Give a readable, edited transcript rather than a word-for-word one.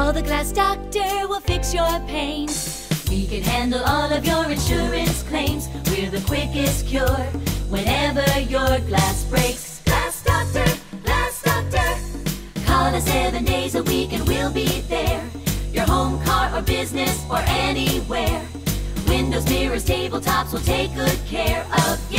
Call the Glass Doctor, we'll fix your pains. We can handle all of your insurance claims. We're the quickest cure whenever your glass breaks. Glass Doctor, Glass Doctor. Call us 7 days a week and we'll be there. Your home, car, or business, or anywhere. Windows, mirrors, tabletops, we'll take good care of you.